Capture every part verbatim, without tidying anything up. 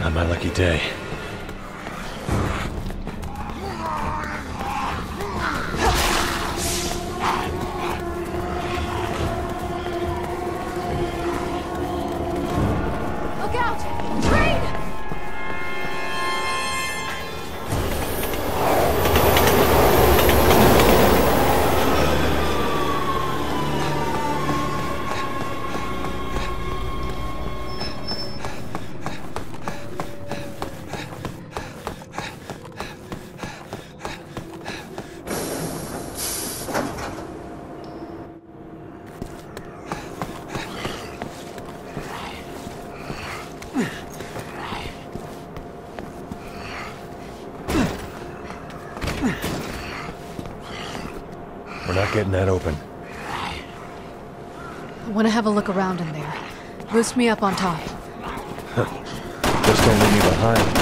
Not my lucky day. Look out! Train! We're not getting that open. I want to have a look around in there. Boost me up on top. Just don't leave me behind.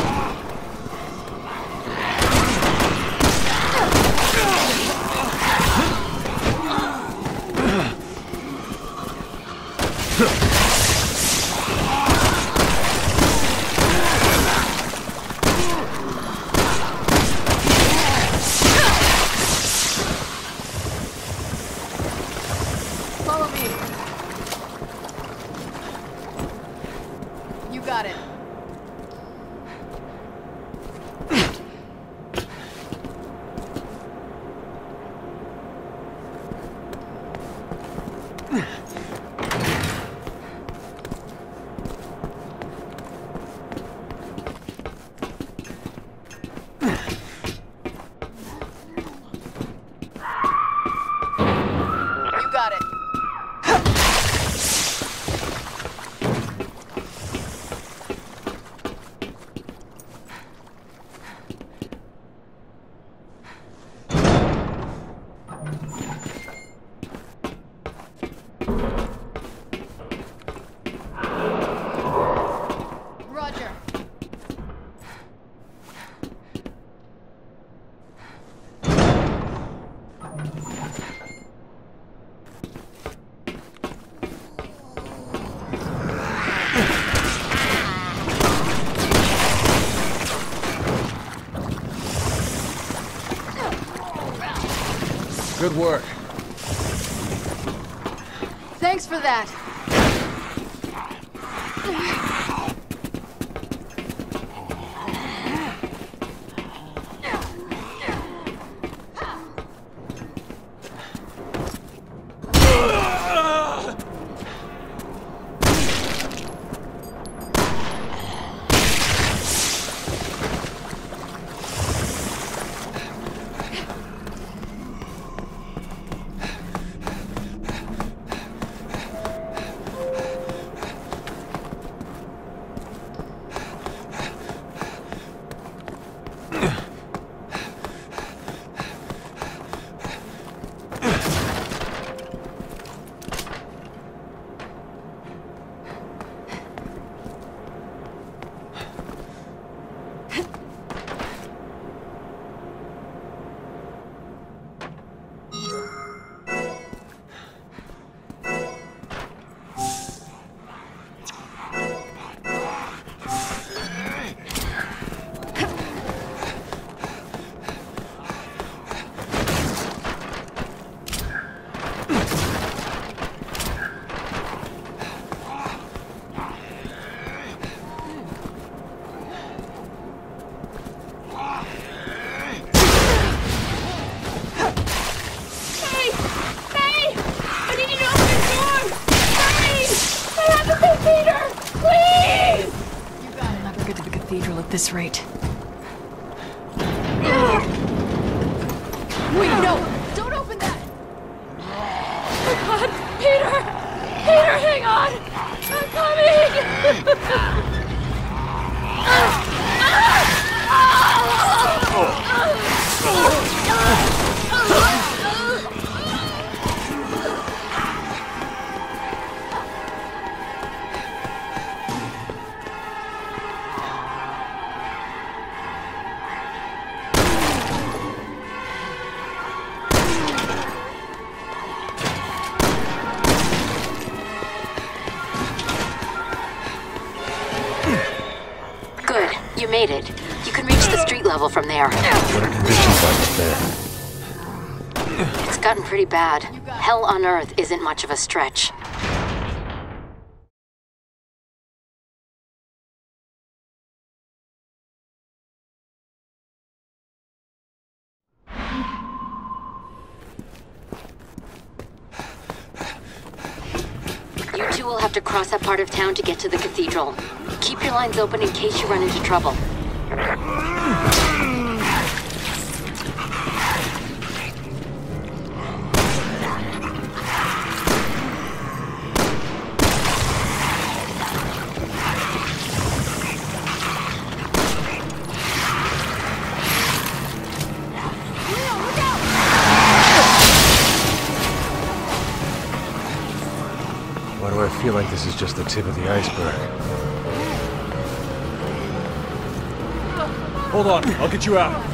Follow me. You got it. You got it. Roger. Good work. Thanks for that. Cathedral at this rate. Wait, no! Don't open that! Oh God! Peter! Peter, hang on! I'm coming! You made it. You can reach the street level from there. What are conditions like up there? It's gotten pretty bad. Hell on Earth isn't much of a stretch. You two will have to cross that part of town to get to the cathedral. Keep your lines open in case you run into trouble. Why do I feel like this is just the tip of the iceberg? Hold on, I'll get you out.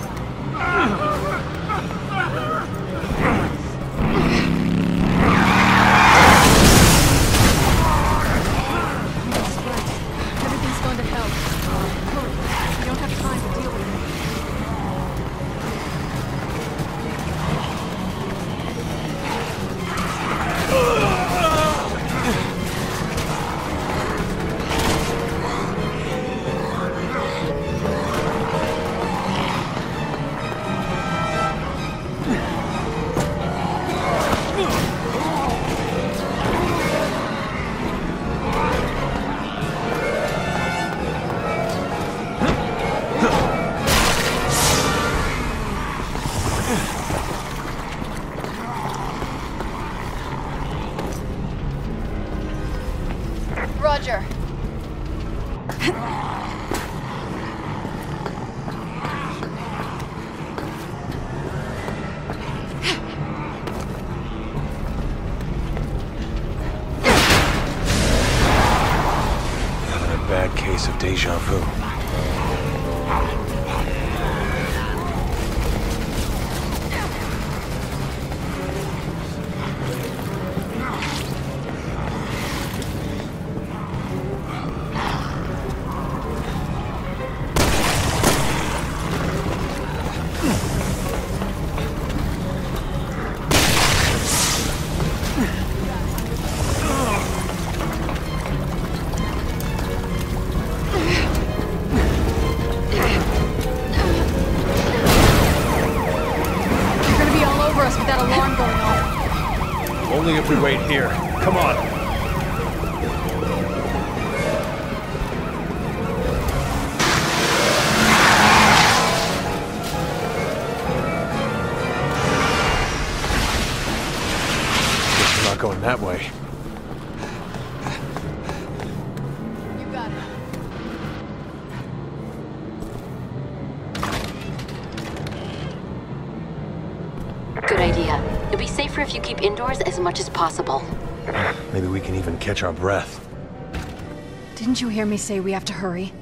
Everything's gone to hell. Hurry. We don't have time to deal with it. Roger. Another bad case of deja vu. Only if we wait here. Come on. Guess we're not going that way. You got it. Good idea. It'll be safer if you keep indoors as much as possible. Maybe we can even catch our breath. Didn't you hear me say we have to hurry?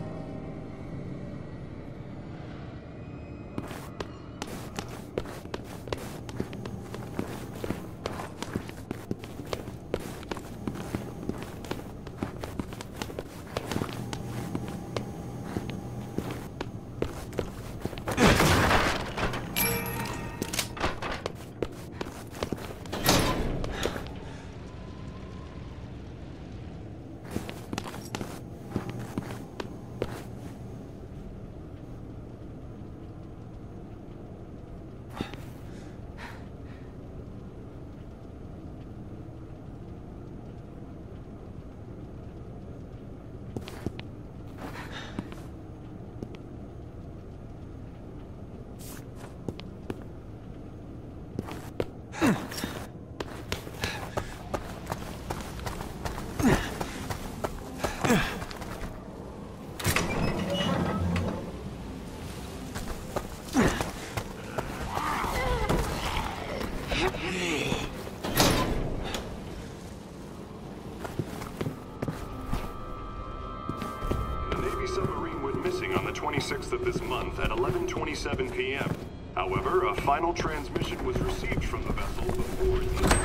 twenty-sixth of this month at eleven twenty-seven p m However, a final transmission was received from the vessel before it was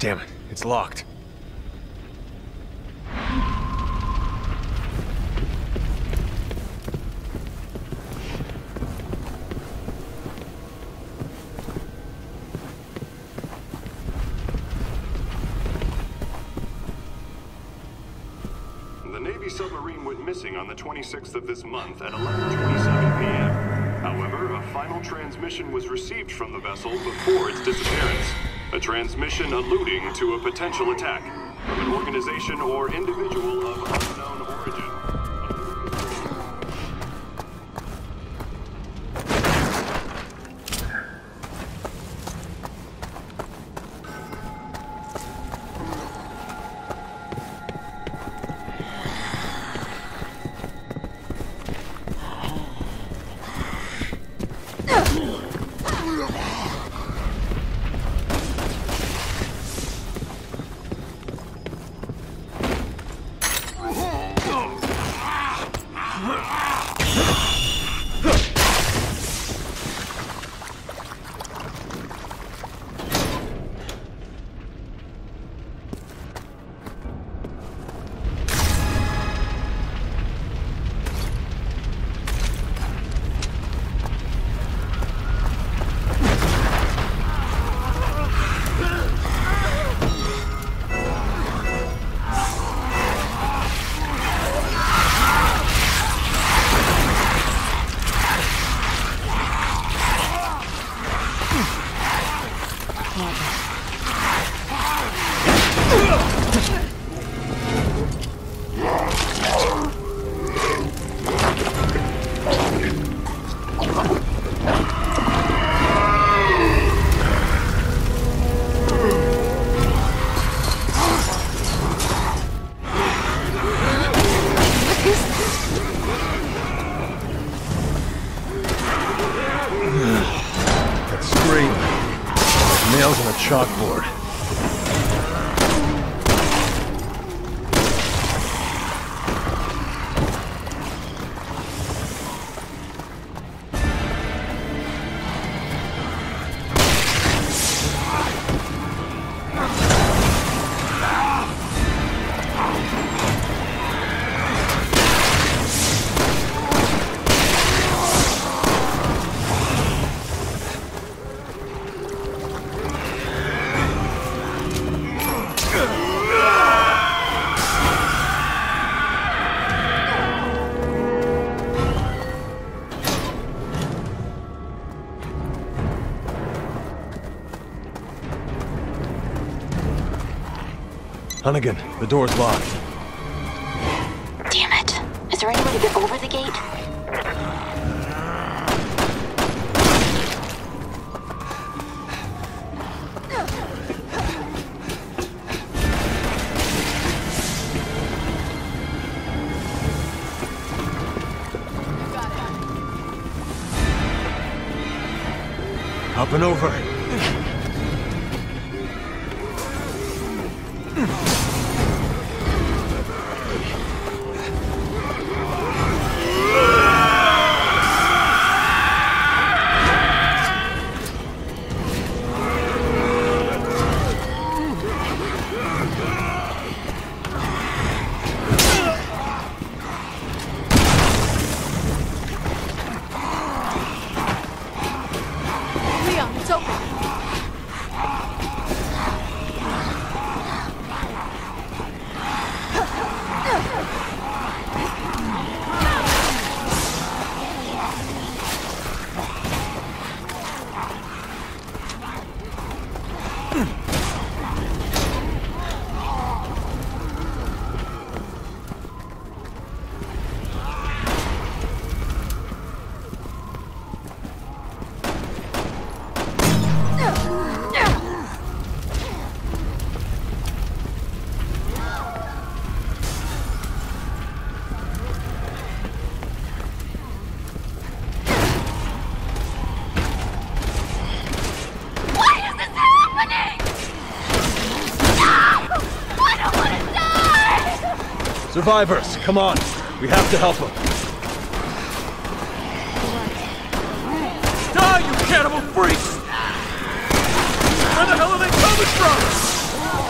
Damn it, it's locked. The Navy submarine went missing on the twenty-sixth of this month at eleven twenty-seven p m However, a final transmission was received from the vessel before its disappearance. A transmission alluding to a potential attack from an organization or individual of unknown origin. Nails on a chalkboard. Hunnigan, the door's locked. Damn it. Is there any way to get over the gate? Up and over. Leon, it's open. Survivors, come on. We have to help them. Die, you cannibal freaks! Where the hell are they coming from?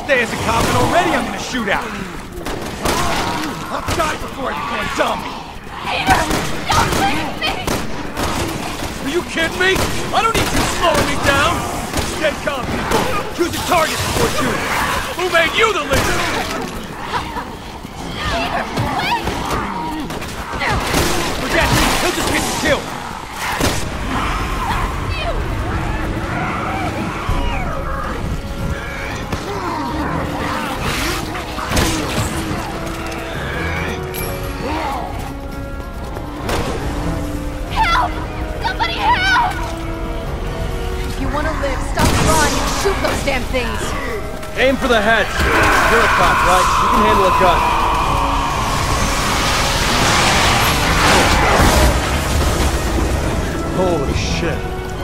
day as a cop, and already I'm in a shootout. I'll die before I become a zombie. Peter! Don't leave me! Are you kidding me? I don't need you slowing me down. Dead calm people. Choose a target before shooting. Who made you the leader? Peter, wait! Forget it. He'll just get you killed. Help! Somebody help! If you want to live, stop trying and shoot those damn things! Aim for the heads. You're a cop, right? You can handle a gun. Holy shit.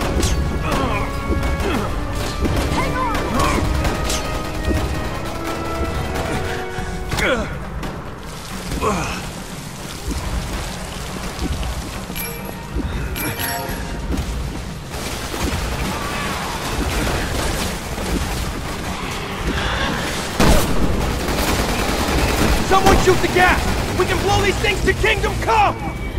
Someone shoot the gas! We can blow these things to Kingdom Come!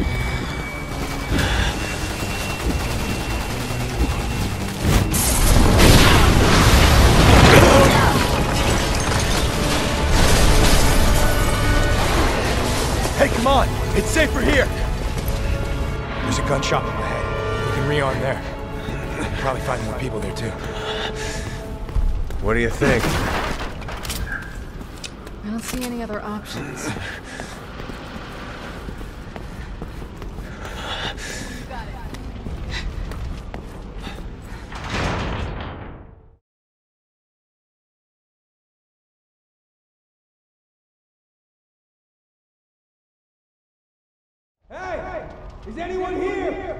Hey, come on! It's safer here! There's a gun shop up ahead. We can rearm there. Probably find more people there, too. What do you think? I don't see any other options. Hey! Is anyone here?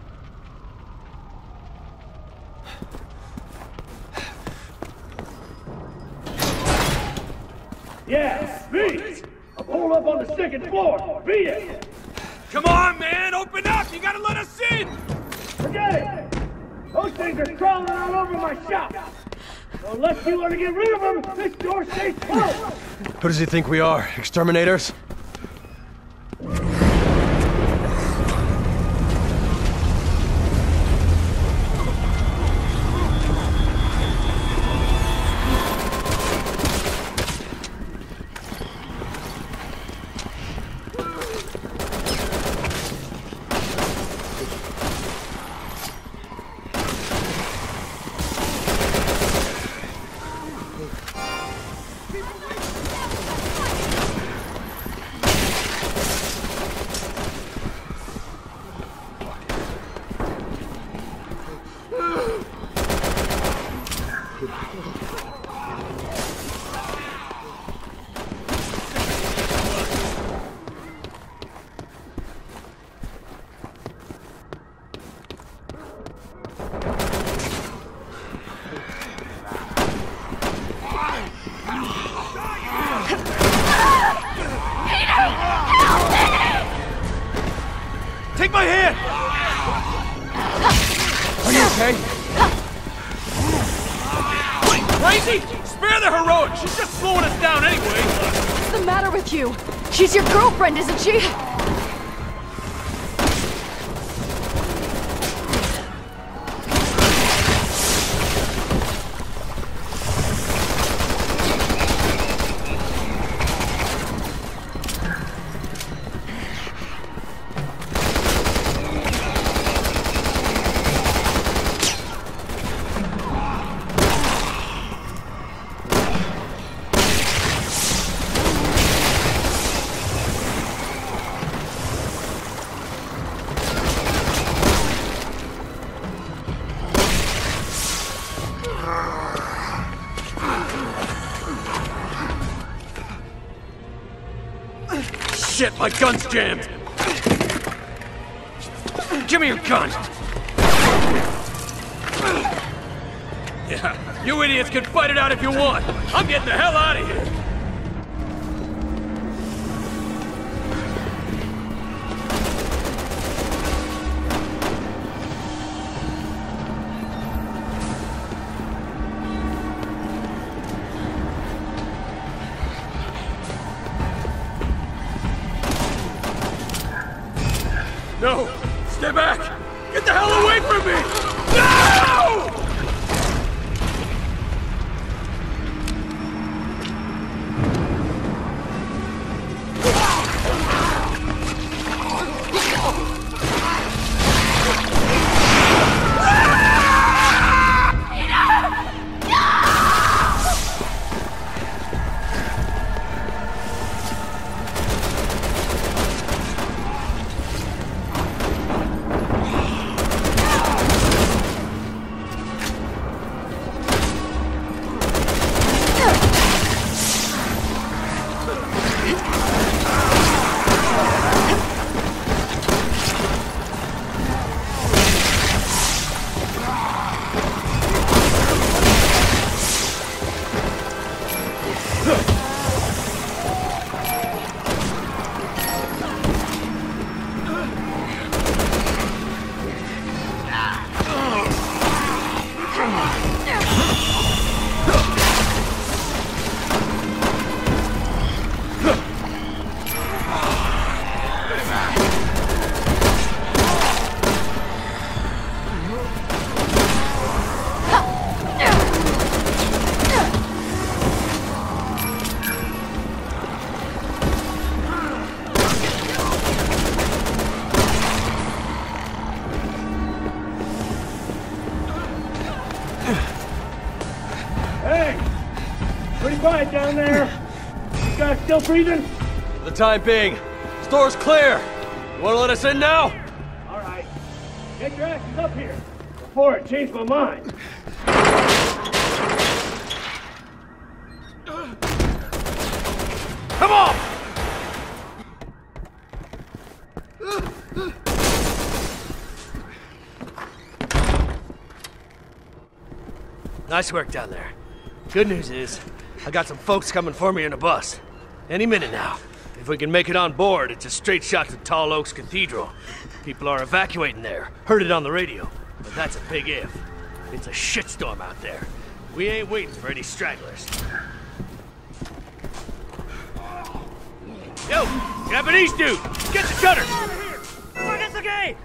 Yeah, me! I pulled up on the second floor. Beat it! Come on, man! Open up! You gotta let us in! Forget it! Those things are crawling all over my shop! So unless you want to get rid of them, this door stays closed! Who does he think we are? Exterminators? Take my hand! Are you okay? Wait, crazy? Spare the heroics! She's just slowing us down anyway! What's the matter with you? She's your girlfriend, isn't she? Shit, my gun's jammed! Give me your gun! Yeah, you idiots can fight it out if you want! I'm getting the hell out of here! Hey! Pretty quiet down there. You guys still breathing? For the time being. Store's clear. You wanna let us in now? All right. Get your asses up here before I change my mind. Come on! Nice work down there. Good news is, I got some folks coming for me in a bus. Any minute now. If we can make it on board, it's a straight shot to Tall Oaks Cathedral. People are evacuating there. Heard it on the radio. But that's a big if. It's a shitstorm out there. We ain't waiting for any stragglers. Yo, Japanese dude, get the shutters! What is the game?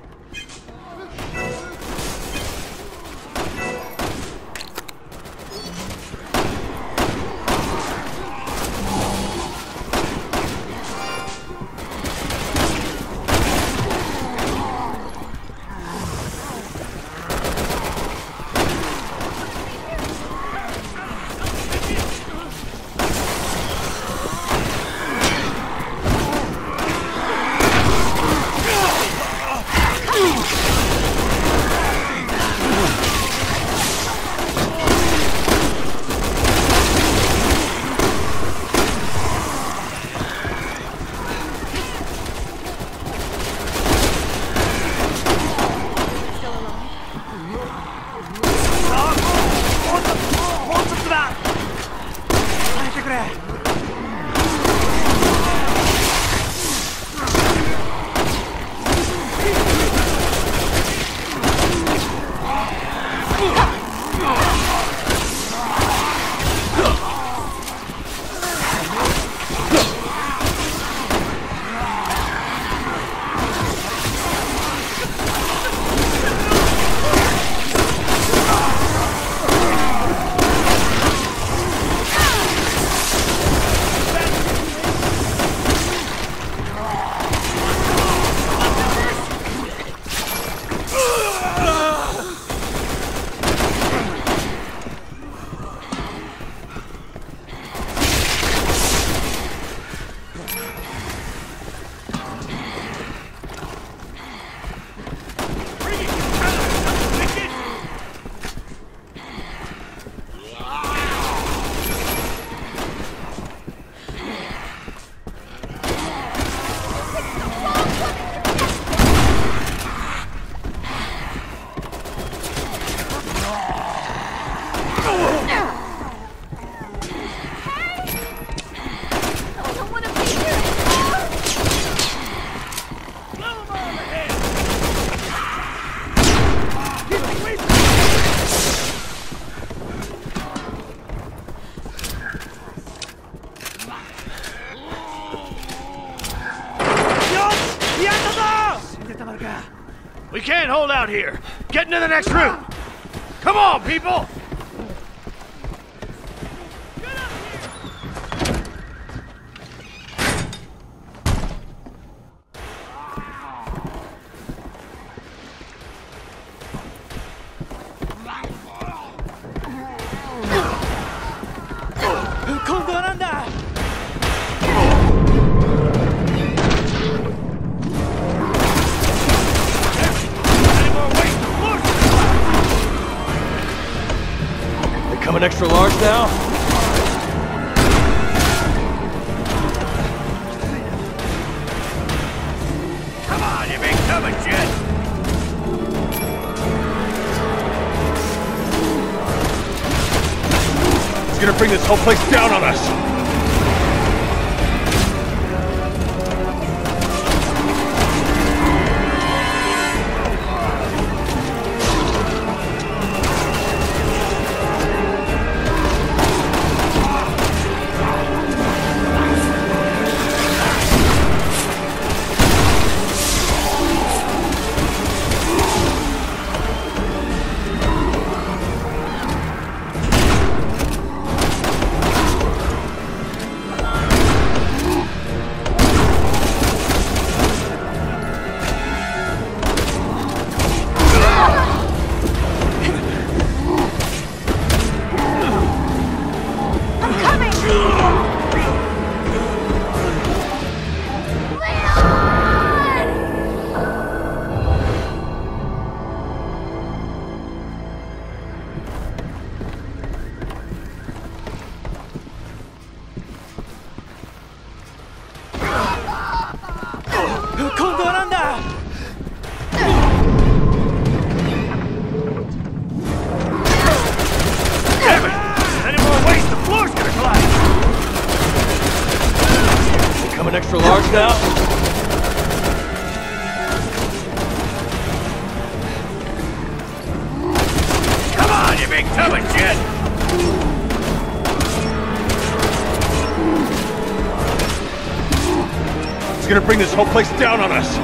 We can't hold out here. Get into the next room. Come on, people! Coming extra large now? Come on, you big coming shit! It's gonna bring this whole place down on us! now. Come on, you big tub of shit! It's gonna bring this whole place down on us.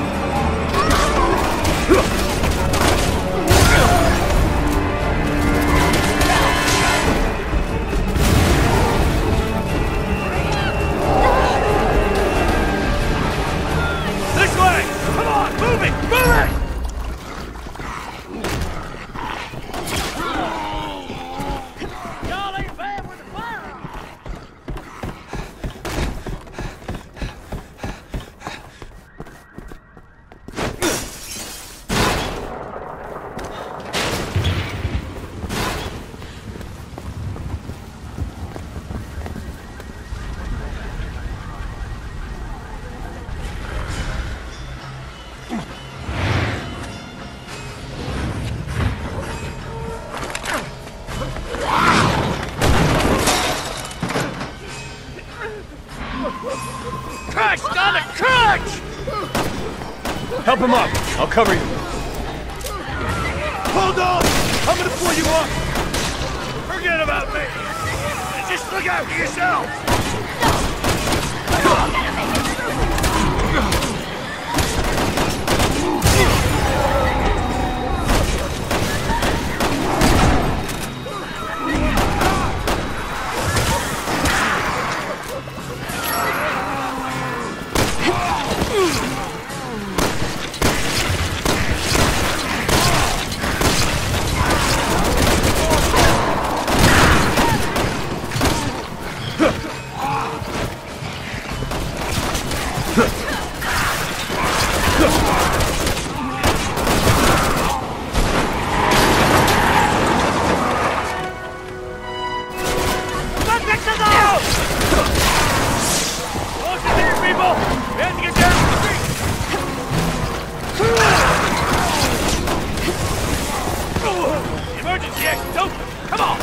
This way! Come on, move it! Move it! Y'all ain't bad with the fire. Crunch! Got it! Crunch! Help him up. I'll cover you. Hold on! I'm gonna pull you up! Forget about me! Just look out for yourself! Emergency exit open! Come on!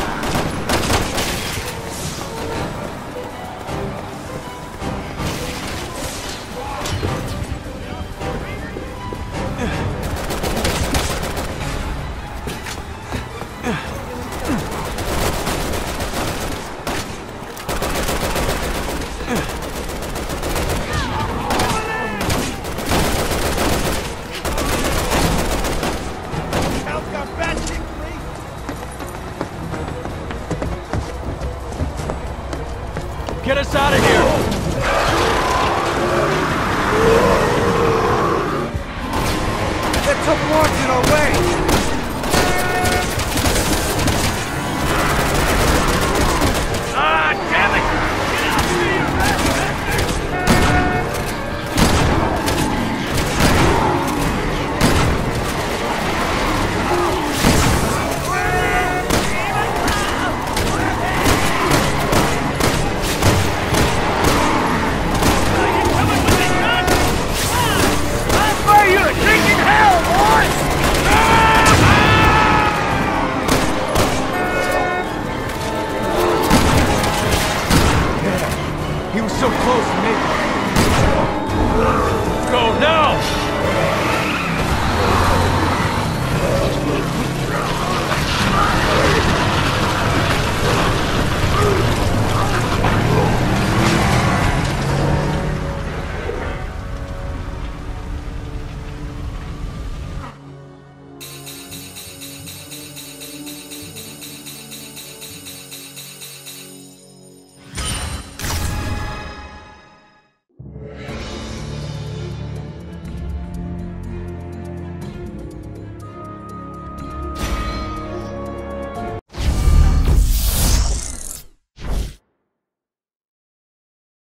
Get us out of here! That took marks in our way!